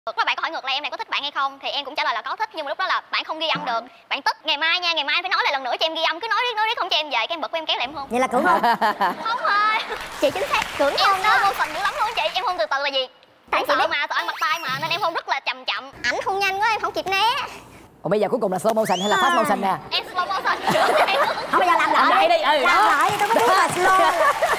Lúc đó bạn có hỏi ngược lại em này có thích bạn hay không thì em cũng trả lời là có thích, nhưng mà lúc đó là bạn không ghi âm được. Bạn tức ngày mai nha, ngày mai phải nói lại lần nữa cho em ghi âm, cứ nói riết không cho em về, cái em bực em kéo lại em hôn. Vậy là cưỡng hôn? Không thôi. Chị chính xác cưỡng hôn đó. Em emotion dữ lắm luôn chị, em hôn từ từ là gì? Tại sợ mà, sợ ăn bật tay mà nên em hôn rất là chậm chậm. Ảnh hôn nhanh quá em không kịp né. Ủa bây giờ cuối cùng là slow motion hay là fast motion nè? Em slow motion. Không, bây giờ làm lại đi. Làm lại tôi có biết là slow.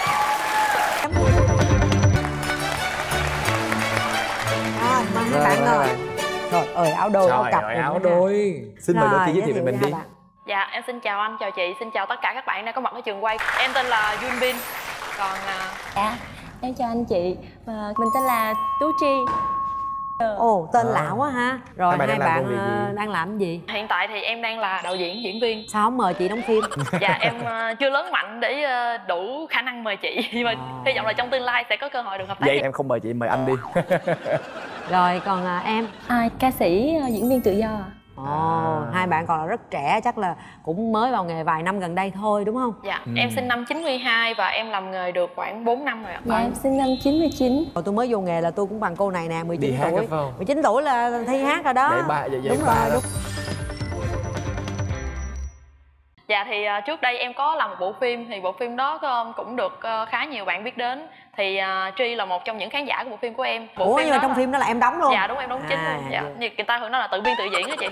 Mời hai bạn ngồi. Trời ơi, áo đôi, áo cặp. Áo đôi. Xin mời đôi chị giới thiệu về mình đi. Dạ, em xin chào anh, chào chị, xin chào tất cả các bạn đang có mặt ở trường quay. Em tên là Yun Bin. Còn dạ, em chào anh chị và mình tên là Tú Tri. Ồ, tên lão quá ha. Rồi hai bạn đang làm gì? hiện tại thì em đang là đạo diễn, diễn viên. Sao không mời chị đóng phim? Dạ, em chưa lớn mạnh để đủ khả năng mời chị, nhưng mà hy vọng là trong tương lai sẽ có cơ hội được hợp tác. Vậy em không mời chị, mời anh đi. Rồi còn em? Ca sĩ, diễn viên tự do. Hai bạn còn là rất trẻ, chắc là cũng mới vào nghề vài năm gần đây thôi đúng không? Dạ, em sinh năm 92 và em làm nghề được khoảng 4 năm rồi ạ. Dạ, em sinh năm 99. Rồi tôi mới vô nghề là tôi cũng bằng cô này nè, 19 Đi hát tuổi. phải không? 19 tuổi là thi hát rồi đó. Đúng rồi, đúng. Dạ thì trước đây em có làm một bộ phim, thì bộ phim đó cũng được khá nhiều bạn biết đến. Thì Tri là một trong những khán giả của bộ phim của em. Ủa nhưng mà trong phim đó là em đóng luôn? Dạ đúng, em đóng chính luôn. Dạ, như người ta thường nói là tự biên tự diễn đó chị.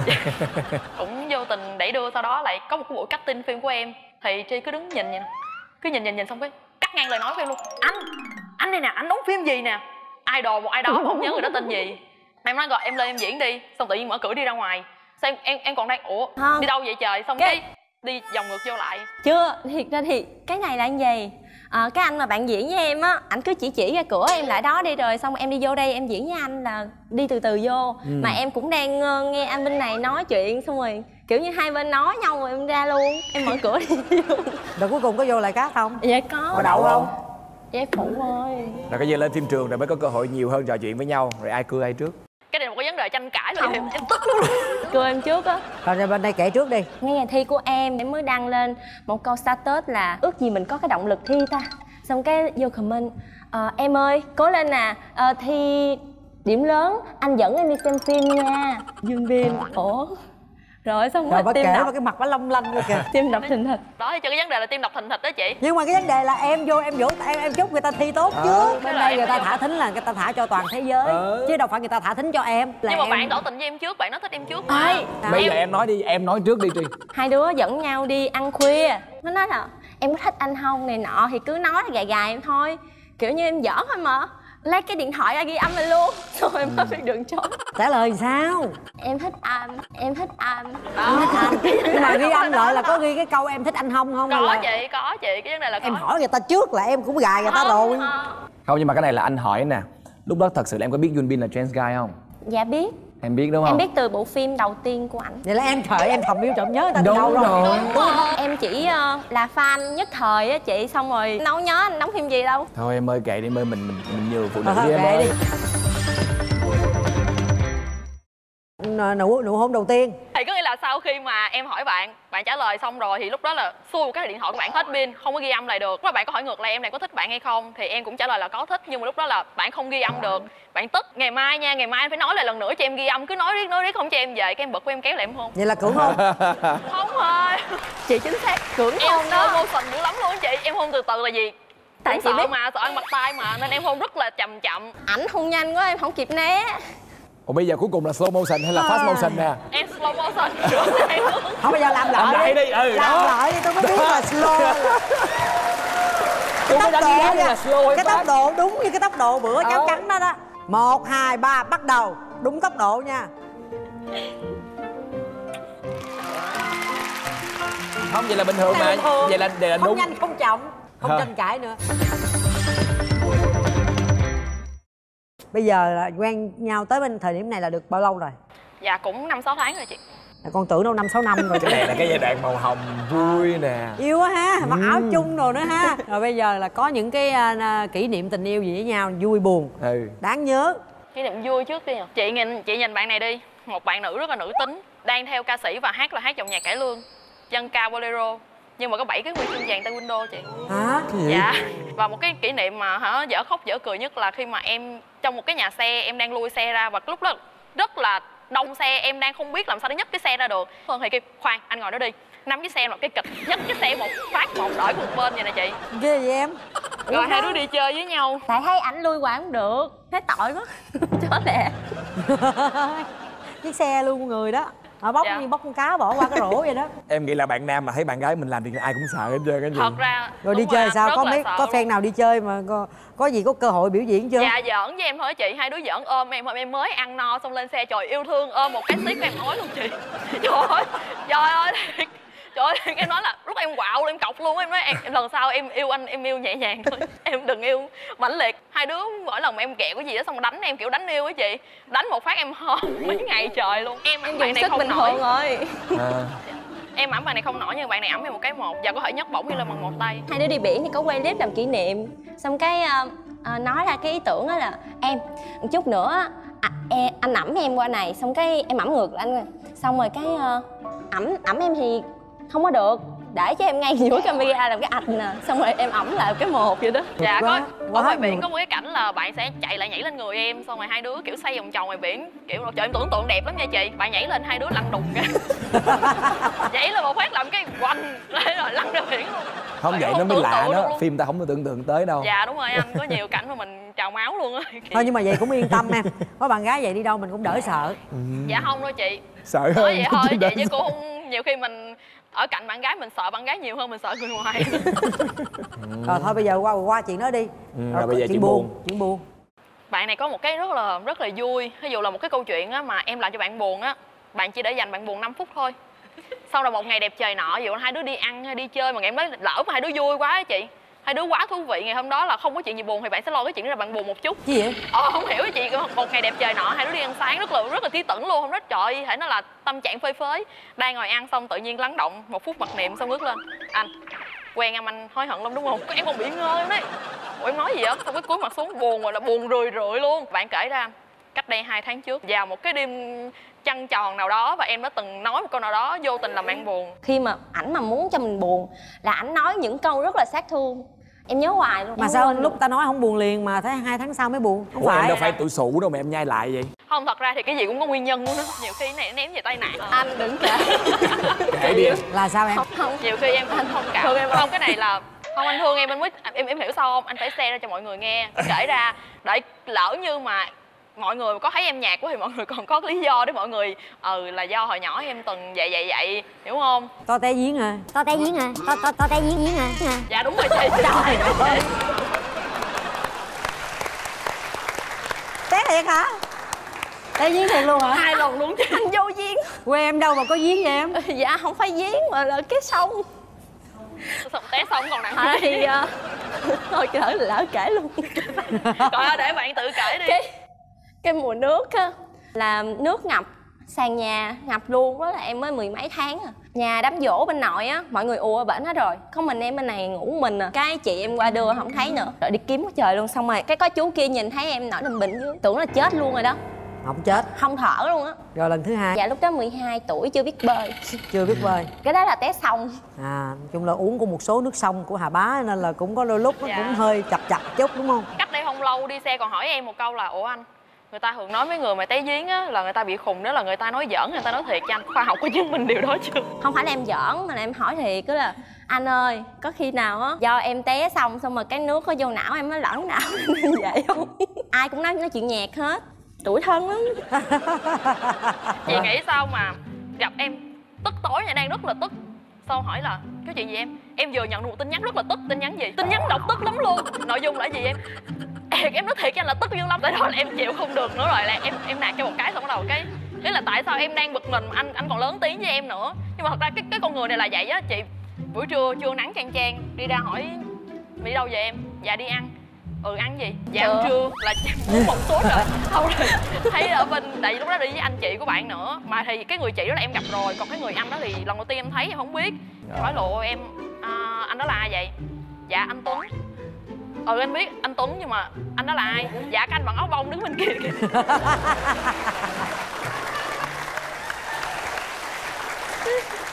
Cũng vô tình đẩy đưa, sau đó lại có một cái buổi casting phim của em. Thì Tri cứ đứng nhìn vậy nè, cứ nhìn xong cái cắt ngang lời nói của em luôn. Anh này nè, anh đóng phim gì nè, idol một ai đó mà không nhớ người đó tên gì. Em nói rồi em lên em diễn đi, xong tự nhiên mở cửa đi ra ngoài. Xong em còn đang đi đâu vậy trời, xong cái đi vòng ngược vô lại. Chưa, thiệt ra thì cái này là như vậy. Cái anh mà bạn diễn với em á, ảnh cứ chỉ ra cửa em lại đó đi, rồi xong em đi vô đây em diễn với anh là đi từ từ vô. Mà em cũng đang nghe anh bên này nói chuyện, xong rồi kiểu như hai bên nói nhau rồi em ra luôn, em mở cửa đi vô. Rồi cuối cùng có vô lại cast không? Dạ có. Có đậu không? Dạ phụ thôi. Rồi cái giờ lên phim trường rồi mới có cơ hội nhiều hơn trò chuyện với nhau. Rồi ai cưa ai trước? Cái này là một cái vấn đề tranh cãi luôn, em tức luôn. Cưa em trước á. Rồi bên đây kể trước đi. Ngay ngày thi của em mới đăng lên một câu status là ước gì mình có cái động lực thi ta. Xong cái vô comment, em ơi cố lên nè, thi điểm lớn anh dẫn em đi xem phim nha. Dương Viên. Ủa rồi xong rồi bà tim kể đập. mà cái mặt bà long lanh rồi kìa. Tim đập thình thịch. Đó thì cho cái vấn đề là tim đập thình thịch đó chị. Nhưng mà cái vấn đề là em vô em vỗ em chúc người ta thi tốt chứ. Bên đây người ta thả thính là người ta thả cho toàn thế giới, chứ đâu phải người ta thả thính cho em. Nhưng mà bạn tỏ tình với em trước, bạn nói thích em trước. Bây giờ em nói đi, em nói trước đi Tri. Hai đứa dẫn nhau đi ăn khuya, nó nói là em có thích anh không này nọ, thì cứ nói gài gài em thôi, kiểu như em giỡn thôi mà. Lấy cái điện thoại ra ghi âm này luôn, rồi em mới biết đường trốn. Trả lời sao? Em thích anh, em thích anh. Em thích anh. Nhưng mà ghi âm lại là có ghi cái câu em thích anh không? Có chị, có chị, cái vấn đề là có. Em hỏi người ta trước là em cũng gài người ta rồi. Không, nhưng mà cái này là anh hỏi nè. Lúc đó thật sự là em có biết Yun Bin là trans guy không? Dạ biết. Em biết đúng không? Em biết từ bộ phim đầu tiên của ảnh. Vậy là em trời, em thầm yêu trộm nhớ người ta từ đâu rồi? Đúng rồi. Em chỉ là fan nhất thời á chị, xong rồi đâu nhớ anh đóng phim gì đâu. Thôi em ơi kệ đi, mình nhường phụ nữ đi em kệ ơi. Nụ hôn đầu tiên thì có nghĩa là sau khi mà em hỏi bạn trả lời xong rồi thì lúc đó là xui một cái điện thoại của bạn hết pin, không có ghi âm lại được. Lúc đó bạn có hỏi ngược lại em này có thích bạn hay không thì em cũng trả lời là có thích, nhưng mà lúc đó là bạn không ghi âm được. Bạn tức ngày mai nha, ngày mai anh phải nói lại lần nữa cho em ghi âm, cứ nói riết không cho em về, cái em bực của em kéo lại em hôn. Vậy là cưỡng hôn? Không thôi. Chị chính xác cưỡng hôn đó. Em emotion dữ lắm luôn chị, em hôn từ từ là gì? Tại chị biết mà, sợ ăn bật tay mà nên em hôn rất là chậm chậm. Ảnh hôn nhanh quá em không kịp né. Ủa bây giờ cuối cùng là slow motion hay là fast motion nè? Em slow motion. Không, bây giờ làm lại đi. Làm lại đi, tôi mới biết là slow. Cái tốc độ nha, slow cái tốc độ đúng như cái tốc độ bữa cháo trắng đó đó. 1, 2, 3 bắt đầu. Đúng tốc độ nha. Không, vậy là bình thường mà. Vậy là đúng. Không nhanh không chậm, không tranh cãi nữa. Bây giờ là quen nhau tới bên thời điểm này là được bao lâu rồi? Dạ cũng 5-6 tháng rồi chị. Con tưởng đâu 5-6 năm rồi. Cái này là cái giai đoạn màu hồng vui nè. Yêu quá ha, mặc áo chung rồi nữa ha. Rồi bây giờ là có những cái kỷ niệm tình yêu gì với nhau, vui buồn, đáng nhớ. Kỷ niệm vui trước đi. Chị nhìn bạn này đi, một bạn nữ rất là nữ tính, đang theo ca sĩ và hát là hát dòng nhạc cải lương, dân ca bolero. nhưng mà có 7 cái huy chương vàng taekwondo chị. Hả? Dạ. Và một cái kỷ niệm mà dở khóc dở cười nhất là khi mà em trong một cái nhà xe, em đang lui xe ra và lúc đó rất là đông xe, em đang không biết làm sao để nhấc cái xe ra được. Hơn thì kêu khoan, anh ngồi đó đi, nắm cái xe một cái kịch, nhấc cái xe một phát một đổi một bên vậy nè chị. Ghê vậy em. Rồi hai đứa đi chơi với nhau. Tại thấy ảnh lui qua không được, thấy tội quá. Chó lẹ. Chiếc xe luôn người đó. Bóc Dạ. như bóc con cá bỏ qua cái rổ vậy đó. Em nghĩ là bạn nam mà thấy bạn gái mình làm thì ai cũng sợ hết trơn cái gì. Thật ra Rồi đi đúng chơi anh, sao? rất Có là mấy sợ có luôn. fan nào đi chơi mà có gì có cơ hội biểu diễn chưa? Dạ giỡn với em thôi chị, hai đứa giỡn ôm em mới ăn no xong lên xe trời yêu thương ôm một cái xiết của em ói luôn chị. Trời ơi thiệt. Trời ơi, em nói là lúc em quạo em cọc luôn, em nói em lần sau em yêu anh em yêu nhẹ nhàng thôi, em đừng yêu mãnh liệt. Hai đứa mỗi lần mà em ghẹo cái gì đó xong rồi đánh em kiểu đánh yêu á chị, đánh một phát em ho mấy ngày trời luôn. Em Em bạn dùng này sức không bình nổi. thường rồi. Em ẵm bạn này không nổi nhưng bạn này ẵm em một cái một và có thể nhấc bổng như là bằng một tay. Hai đứa đi biển thì có quay clip làm kỷ niệm. Xong cái nói ra cái ý tưởng đó là em một chút nữa anh ẵm em qua này, xong cái em ẵm ngược lại anh. Xong rồi cái ẵm em thì không có được, để cho em ngay giữa camera làm cái ạch nè, xong rồi em ẵm lại cái một vậy đó. Dạ Quá- có quá ở ngoài biển ngược. có một cái cảnh là bạn sẽ chạy lại nhảy lên người em, xong rồi hai đứa kiểu xoay vòng tròn ngoài biển, kiểu trời em tưởng tượng đẹp lắm nha chị. Bạn nhảy lên hai đứa lăn đùng ra. Nhảy lên một phát làm cái quanh rồi lăn ra biển luôn. Không Bạn vậy không nó mới tưởng lạ tượng đó, được luôn. phim ta không có tưởng tượng tới đâu. Dạ đúng rồi anh, có nhiều cảnh mà mình trào máu luôn á. Thôi nhưng mà vậy cũng yên tâm em. Có bạn gái vậy đi đâu mình cũng đỡ sợ. Dạ không đâu chị, Sợ nói hơn. vậy thôi vậy chứ cô không, nhiều khi mình ở cạnh bạn gái mình sợ bạn gái nhiều hơn mình sợ người ngoài. Rồi thôi bây giờ qua chuyện đó đi. Rồi bây giờ chuyện buồn. Chuyện buồn. Bạn này có một cái rất là vui, ví dụ là một cái câu chuyện á mà em làm cho bạn buồn á, bạn chỉ để dành bạn buồn 5 phút thôi. Sau rồi một ngày đẹp trời nọ, ví dụ hai đứa đi ăn hay đi chơi mà em nói lỡ mà hai đứa vui quá á chị, hai đứa quá thú vị, ngày hôm đó là không có chuyện gì buồn thì bạn sẽ lo cái chuyện đó là bạn buồn một chút. Gì vậy? Không hiểu chị, một ngày đẹp trời nọ hai đứa đi ăn sáng rất là tí tửng luôn, không nói trời thể nó là tâm trạng phơi phới, đang ngồi ăn xong tự nhiên lắng động một phút mặc niệm xong ngước lên anh quen anh hối hận lắm đúng không, em còn bị ngơ em đấy. Ủa em nói gì vậy, xong cái cúi mặt xuống buồn rồi là buồn rười rượi luôn. Bạn kể ra cách đây 2 tháng trước vào một cái đêm trăng tròn nào đó và em đã từng nói một câu nào đó vô tình làm bạn buồn. Khi mà ảnh mà muốn cho mình buồn là ảnh nói những câu rất là sát thương, em nhớ hoài luôn. Mà Em sao quên lúc được. ta nói không buồn liền mà thấy 2 tháng sau mới buồn? Không Ủa, em phải. đâu phải tự sụ đâu mà em nhai lại vậy. Không, thật ra thì cái gì cũng có nguyên nhân luôn đó, nhiều khi cái này nó ném về tai nạn. Anh đừng kể. Kể đi. Là sao em? Không. Nhiều khi em cũng thông cảm không, cái này là không, anh thương em mới em hiểu sao không, anh phải share ra cho mọi người nghe, kể ra để lỡ như mà mọi người có thấy em nhạt quá thì mọi người còn có lý do để mọi người là do hồi nhỏ em từng vậy hiểu không. To té giếng à. To té giếng à, to té giếng à. Dạ đúng rồi chị. Trời ơi. Té thiệt hả? Té giếng thiệt luôn hả? 2 lần luôn chứ. Anh vô duyên. Quê em đâu mà có giếng vậy em? Dạ không phải giếng mà là cái sông. Xong té xong còn nặng. Thì thôi lỡ kể luôn. Rồi để bạn tự kể đi. Cái mùa nước á là nước ngập sàn nhà, ngập luôn, đó là em mới 10 mấy tháng à. Nhà đám giỗ bên nội á, mọi người ùa bển hết rồi, có mình em bên này ngủ mình à. Cái chị em qua đưa không thấy nữa, rồi đi kiếm quá trời luôn. Xong rồi cái có chú kia nhìn thấy em nổi lên bệnh dưới, tưởng là chết luôn rồi đó, Không chết. không thở luôn á. Rồi lần thứ hai Dạ lúc đó 12 tuổi chưa biết bơi. chưa biết bơi. Cái đó là té sông. Nói chung là uống của một số nước sông của Hà Bá nên là cũng có đôi lúc nó Dạ. cũng hơi chập chút đúng không? Cách đây không lâu đi xe còn hỏi em một câu là ủa anh, người ta thường nói với người mà té giếng á là người ta bị khùng, đó là người ta nói giỡn người ta nói thiệt cho anh, khoa học có chứng minh điều đó chưa? Không phải là em giỡn mà là em hỏi thiệt, cứ là anh ơi có khi nào á do em té xong rồi cái nước có vô não em nó lẫn não nên vậy không? Ai cũng nói chuyện nhạt hết, tủi thân lắm. Chị nghĩ sao mà gặp em tức tối nha, đang rất là tức, sau hỏi là có chuyện gì em vừa nhận được một tin nhắn rất là tức. Tin nhắn gì? Tin nhắn đọc tức lắm luôn. Nội dung là gì em nói thiệt cho anh là tức dữ lắm, tại đó là em chịu không được nữa rồi, là em nạt cho một cái xong bắt đầu cái là tại sao em đang bực mình mà anh còn lớn tiếng với em nữa. Nhưng mà thật ra cái con người này là vậy á chị. Buổi trưa nắng chang chang đi ra hỏi mày đi đâu về em? Dạ đi ăn. Ăn gì? Dạ ăn trưa là một số rồi. Không rồi thấy ở bên, tại vì lúc đó đi với anh chị của bạn nữa, mà thì cái người chị đó là em gặp rồi, còn cái người anh đó thì lần đầu tiên em thấy em không biết. Hỏi lộ em anh đó là ai vậy? Dạ anh Tuấn. Anh biết anh Tuấn nhưng mà anh đó là ai? Dạ cái anh bằng áo bông đứng bên kia kìa.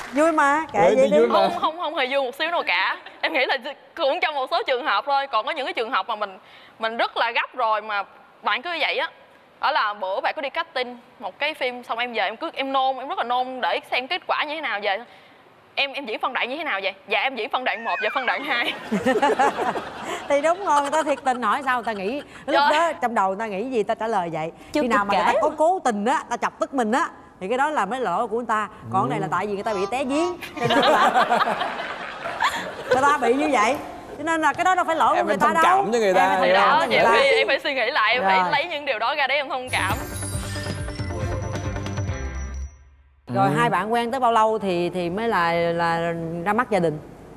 Vui mà, kệ vậy đi. Không hề vui một xíu nào cả. Em nghĩ là cũng trong một số trường hợp thôi. Còn có những cái trường hợp mà mình rất là gấp rồi mà bạn cứ như vậy á. Đó là bữa bạn có đi casting một cái phim xong em về em nôn, em rất là nôn để xem kết quả như thế nào về. Em diễn phân đoạn như thế nào vậy? Dạ em diễn phân đoạn 1 và phân đoạn 2. Thì đúng rồi, người ta thiệt tình hỏi sao người ta nghĩ lúc đó trong đầu người ta nghĩ gì ta trả lời vậy. Chưa khi nào mà kể. người ta có cố tình á, ta chọc tức mình á thì cái đó là mới lỗi của người ta. Còn cái này là tại vì người ta bị té giếng cho nên là người ta bị như vậy. Cho nên là cái đó đâu phải lỗi của người ta đâu. Em phải thông cảm với người ta. Thì đó, em phải suy nghĩ lại, em phải lấy những điều đó ra để em thông cảm. Rồi hai bạn quen tới bao lâu thì mới là ra mắt gia đình?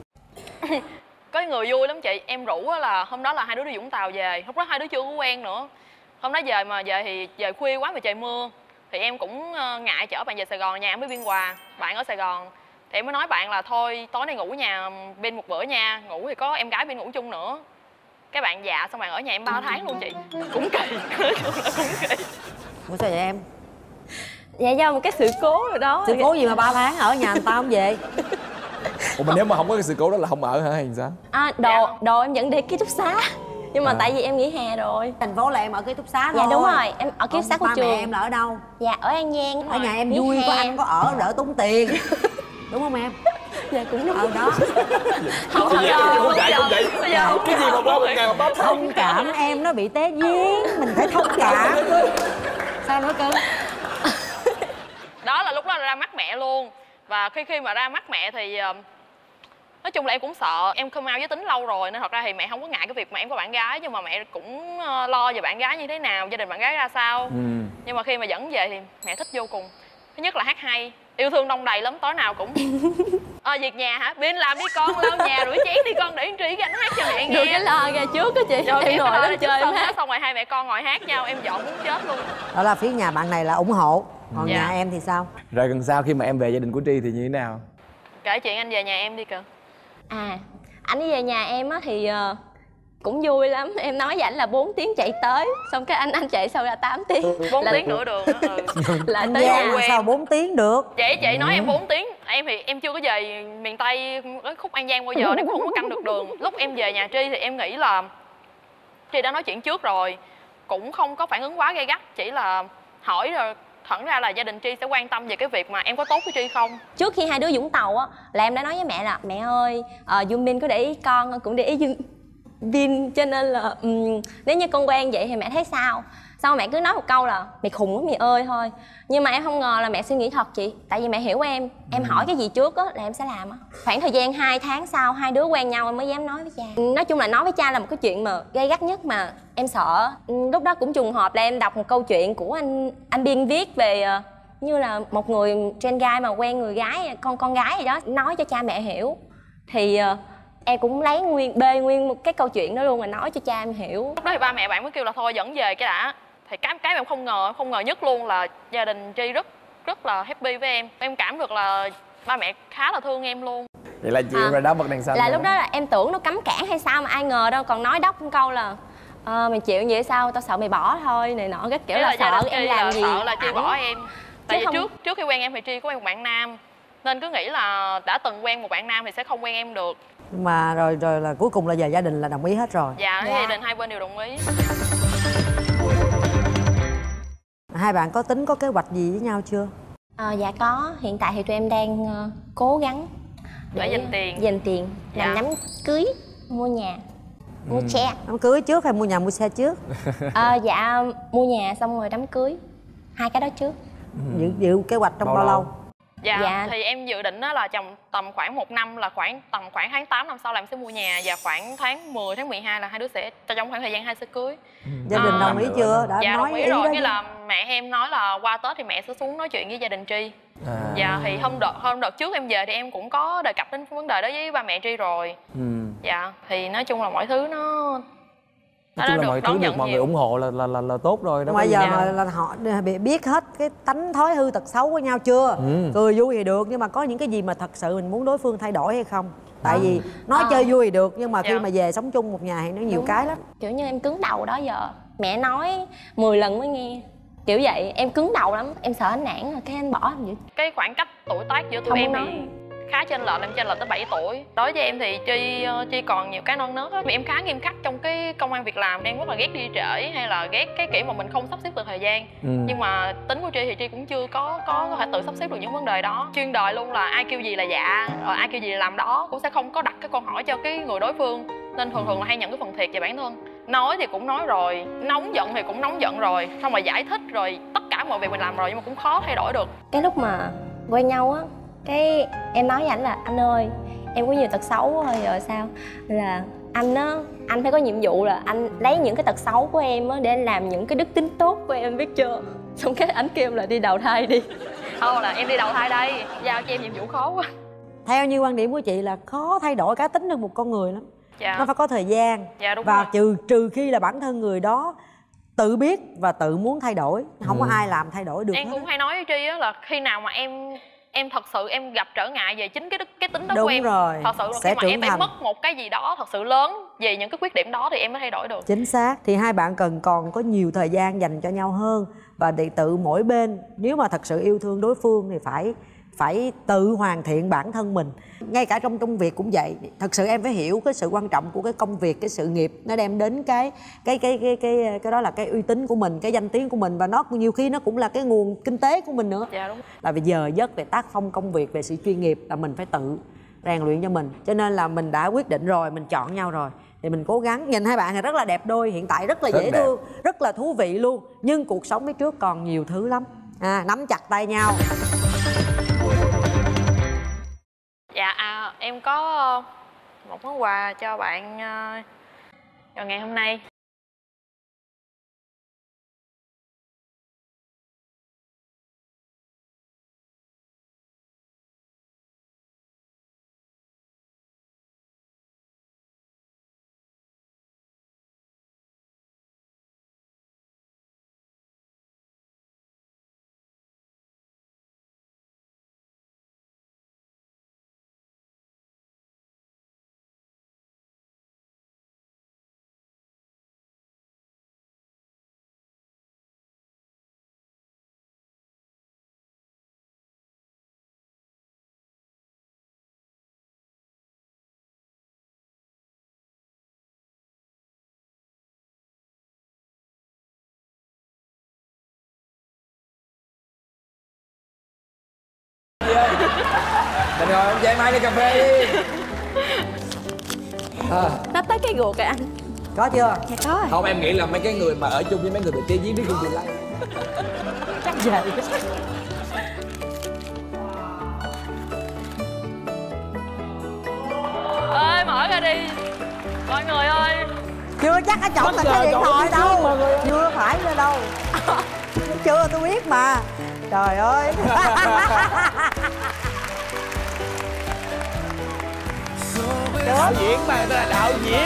Có người vui lắm chị, em rủ là hôm đó là hai đứa đi Vũng Tàu về, lúc đó hai đứa chưa có quen nữa. Hôm đó về thì về khuya quá mà trời mưa, thì em cũng ngại chở bạn về Sài Gòn, nhà em với Biên Hòa, bạn ở Sài Gòn. Thì em mới nói bạn là thôi tối nay ngủ nhà bên một bữa nha, ngủ thì có em gái bên ngủ chung nữa. Cái bạn dạ, xong bạn ở nhà em 3 tháng luôn chị. Cũng kỳ, nói chung là cũng kỳ. Ủa sao vậy em? Dạ do một cái sự cố rồi đó. Sự cố gì mà 3 tháng ở nhà người ta không về? Ủa mà nếu mà không có cái sự cố đó là không ở hả hay sao? Đồ em vẫn để ký túc xá. Nhưng mà tại vì em nghỉ hè rồi. Thành phố là em ở ký túc xá thôi. Dạ đúng rồi, em ở ký túc xá của trường. Ba mẹ em là ở đâu? Dạ ở An Giang. Ở nhà em vui, có ăn có ở, đỡ tốn tiền. Đúng không em? Dạ cũng đúng. Đó. Không vậy. Cái gì mà bao một ngày mà báo Thông cảm em nó bị té giếng, mình phải thông cảm chứ. Sao nữa cưng? Đó là lúc đó là ra mắt mẹ luôn. Và khi mà ra mắt mẹ thì nói chung là em cũng sợ. Em come out giới tính lâu rồi nên thật ra thì mẹ không có ngại cái việc mà em có bạn gái. Nhưng mà mẹ cũng lo về bạn gái như thế nào, gia đình bạn gái ra sao. Nhưng mà khi mà dẫn về thì mẹ thích vô cùng. Thứ nhất là hát hay, yêu thương đông đầy lắm, tối nào cũng việc nhà hả? Bin làm đi con, lau nhà rửa chén đi con, để Tri cái anh hát cho mẹ nghe. Được cái lo ra trước á chị. Rồi em ngồi đó chơi em hát. xong rồi hai mẹ con ngồi hát nhau, em giận muốn chết luôn. Đó là phía nhà bạn này là ủng hộ. Còn Dạ. nhà em thì sao? Rồi gần sau khi mà em về gia đình của Tri thì như thế nào? Kể chuyện anh về nhà em đi kìa. Ảnh đi về nhà em á thì cũng vui lắm. Em nói với ảnh là 4 tiếng chạy tới. Xong cái anh chạy sau ra 8 tiếng. 4 tiếng nửa đường á. Là Anh tới Giang nhà. mà sao 4 tiếng được? Chị nói em 4 tiếng. Em thì em chưa có về miền Tây cái khúc An Giang bao giờ nên cũng không có canh được đường. Lúc em về nhà Tri thì em nghĩ là Tri đã nói chuyện trước rồi, cũng không có phản ứng quá gay gắt, chỉ là hỏi rồi. Thẳng ra là gia đình Tri sẽ quan tâm về cái việc mà em có tốt với Tri không. Trước khi hai đứa Vũng Tàu á là em đã nói với mẹ là mẹ ơi, Dương Bin có để ý con cũng để ý Dương Bin, cho nên là nếu như con quen vậy thì mẹ thấy sao. Sau mẹ cứ nói một câu là mẹ khùng quá mẹ ơi thôi. Nhưng mà em không ngờ là mẹ suy nghĩ thật chị. Tại vì mẹ hiểu em hỏi cái gì trước á là em sẽ làm á. Khoảng thời gian 2 tháng sau hai đứa quen nhau em mới dám nói với cha. Nói chung là nói với cha là một cái chuyện mà gay gắt nhất mà em sợ. Lúc đó cũng trùng hợp là em đọc một câu chuyện của anh Biên viết về như là một người trend guy mà quen người gái, con gái gì đó, nói cho cha mẹ hiểu. Thì em cũng lấy nguyên một cái câu chuyện đó luôn rồi nói cho cha em hiểu. Lúc đó thì ba mẹ bạn mới kêu là thôi dẫn về cái đã. Thì cái mà em không ngờ nhất luôn là gia đình Tri rất là happy với em. Em cảm được là ba mẹ khá là thương em luôn. Vậy là chị em ra đó bật đèn xanh. Là lúc đó là em tưởng nó cấm cản hay sao mà ai ngờ đâu, còn nói đốc một câu là mày chịu vậy sao, tao sợ mày bỏ thôi này nọ, cái kiểu là sợ em làm gì. Sợ là Tri bỏ em. Tại vì không... trước khi quen em thì Tri có quen một bạn nam, nên cứ nghĩ là đã từng quen một bạn nam thì sẽ không quen em được. Nhưng mà rồi là cuối cùng là về gia đình là đồng ý hết rồi. Dạ, gia đình hai bên đều đồng ý. Hai bạn có tính có kế hoạch gì với nhau chưa? Dạ có, hiện tại thì tụi em đang cố gắng để dành tiền làm đám cưới, mua nhà, mua xe. Đám cưới trước hay mua nhà mua xe trước? Dạ mua nhà xong rồi đám cưới, hai cái đó trước. Dự kế hoạch trong bao lâu? Dạ, thì em dự định đó là tầm khoảng 1 năm, là tầm khoảng tháng 8 năm sau là em sẽ mua nhà, và khoảng tháng 10, tháng 12 là hai đứa sẽ trong khoảng thời gian hai sẽ cưới. Gia đình đồng ý chưa? Đã dạ nói đồng ý rồi, nghĩa chứ? là mẹ em nói là qua Tết thì mẹ sẽ xuống nói chuyện với gia đình Tri. Dạ thì hôm đợt trước em về thì em cũng có đề cập đến vấn đề đó với ba mẹ Tri rồi. Dạ thì nói chung là mọi thứ nó nói chung là mọi thứ được mọi người ủng hộ là tốt rồi đó. Bây giờ mà là họ biết hết cái tánh thói hư tật xấu của nhau chưa? Cười vui thì được, nhưng mà có những cái gì mà thật sự mình muốn đối phương thay đổi hay không? Tại vì nói chơi vui thì được, nhưng mà khi mà về sống chung một nhà thì nó nhiều cái lắm. Kiểu như em cứng đầu đó giờ, mẹ nói 10 lần mới nghe. Kiểu vậy, em cứng đầu lắm, em sợ anh nản rồi cái anh bỏ em vậy. Cái khoảng cách tuổi tác giữa tụi em thì khá chênh lệch, em chênh lệch tới 7 tuổi. Đối với em thì Chi còn nhiều cái non nớt á. Em khá nghiêm khắc trong cái công ăn việc làm, em rất là ghét đi trễ hay là ghét cái kiểu mà mình không sắp xếp được thời gian. Nhưng mà tính của Chi thì Chi cũng chưa có thể tự sắp xếp được những vấn đề đó. Chuyên đời luôn là ai kêu gì là dạ, rồi ai kêu gì là làm đó, cũng sẽ không có đặt cái câu hỏi cho cái người đối phương. Nên thường là hay nhận cái phần thiệt về bản thân. Nói thì cũng nói rồi, nóng giận thì cũng nóng giận rồi, xong rồi giải thích rồi, tất cả mọi việc mình làm rồi nhưng mà cũng khó thay đổi được. Cái lúc mà quen nhau á, cái em nói với ảnh là anh ơi, em có nhiều tật xấu rồi sao, là anh á, anh phải có nhiệm vụ là anh lấy những cái tật xấu của em á để anh làm những cái đức tính tốt của em, biết chưa? Xong cái ảnh kêu là đi đầu thai đi. Thôi là em đi đầu thai đây, giao cho em nhiệm vụ khó quá. Theo như quan điểm của chị là khó thay đổi cá tính được một con người lắm. Dạ. Nó phải có thời gian. Dạ đúng và rồi. trừ khi là bản thân người đó tự biết và tự muốn thay đổi, không có ai làm thay đổi được Em hết. cũng hay nói với Tri á là khi nào mà em thật sự em gặp trở ngại về chính cái tính đó Đúng của em, rồi. thật sự là Sẽ khi mà trưởng em phải thành. mất một cái gì đó thật sự lớn về những cái khuyết điểm đó thì em mới thay đổi được. Chính xác. Thì hai bạn cần còn có nhiều thời gian dành cho nhau hơn. Và để tự mỗi bên, nếu mà thật sự yêu thương đối phương thì phải tự hoàn thiện bản thân mình. Ngay cả trong công việc cũng vậy. Thật sự em phải hiểu cái sự quan trọng của cái công việc, cái sự nghiệp nó đem đến cái đó là cái uy tín của mình, cái danh tiếng của mình, và nó nhiều khi nó cũng là cái nguồn kinh tế của mình nữa. Dạ đúng. Là về giờ giấc, về tác phong công việc, về sự chuyên nghiệp là mình phải tự rèn luyện cho mình. Cho nên là mình đã quyết định rồi, mình chọn nhau rồi thì mình cố gắng. Nhìn hai bạn thì rất là đẹp đôi, hiện tại rất là dễ thương, rất là thú vị luôn. Nhưng cuộc sống phía trước còn nhiều thứ lắm. Nắm chặt tay nhau. Dạ em có một món quà cho bạn vào ngày hôm nay. Mình ngồi ông Giai Mai đi cà phê đi. Nó tới cái guộc kìa anh. Có chưa? Dạ có rồi. Không, em nghĩ là mấy cái người mà ở chung với mấy người bị chế giết biết không bị lay. Chắc vậy. Ơi mở ra đi mọi người ơi. Chưa chắc ở chỗ là cái điện thoại đâu. Chưa phải nữa đâu. Chưa, tôi biết mà. Trời ơi. Đạo diễn mà, người ta là đạo diễn.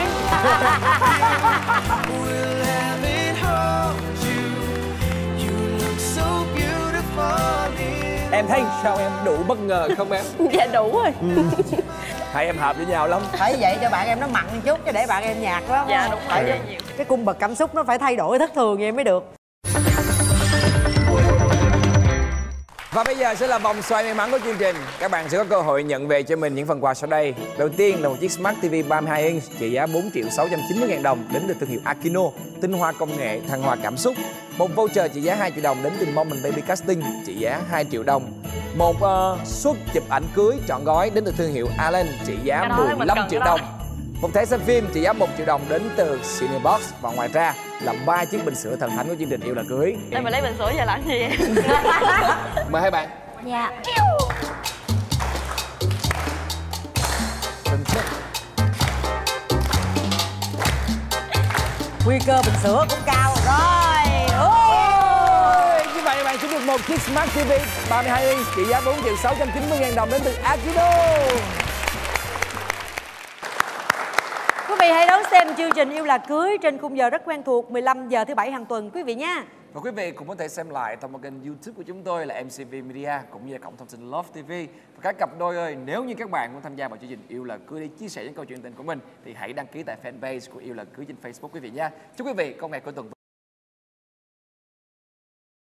Em thấy sao, em đủ bất ngờ không em? Dạ đủ rồi. Hai em hợp với nhau lắm. Phải vậy cho bạn em nó mặn một chút, cho để bạn em nhạt lắm. Dạ đúng Phải rồi. cái cung bậc cảm xúc nó phải thay đổi thất thường vậy mới được. Và bây giờ sẽ là vòng xoay may mắn của chương trình. Các bạn sẽ có cơ hội nhận về cho mình những phần quà sau đây. Đầu tiên là một chiếc Smart TV 32 inch trị giá 4.690.000 đồng đến từ thương hiệu Akino, tinh hoa công nghệ, thăng hoa cảm xúc. Một voucher trị giá 2 triệu đồng đến từ Moment Baby Casting trị giá 2 triệu đồng. Một suất chụp ảnh cưới trọn gói đến từ thương hiệu Allen trị giá Cái đó mình 15 cần triệu cái đó. đồng. Một thẻ xem phim trị giá 1 triệu đồng đến từ Cinebox. Và ngoài ra là 3 chiếc bình sữa thần thánh của chương trình Yêu Là Cưới. Em mình lấy bình sữa về làm gì em? Mời hai bạn. Dạ. Nguy cơ bình sữa cũng cao rồi. Như vậy bạn sẽ được một chiếc Smart TV 32 inch trị giá 4.690.000 đồng đến từ Akino. Quý vị hãy đón xem chương trình Yêu Là Cưới trên khung giờ rất quen thuộc 15 giờ thứ Bảy hàng tuần quý vị nha. Và quý vị cũng có thể xem lại thông qua kênh YouTube của chúng tôi là MCV Media cũng như là cổng thông tin Love TV. Và các cặp đôi ơi, nếu như các bạn muốn tham gia vào chương trình Yêu Là Cưới để chia sẻ những câu chuyện tình của mình thì hãy đăng ký tại fanpage của Yêu Là Cưới trên Facebook quý vị nha. Chúc quý vị có ngày cuối tuần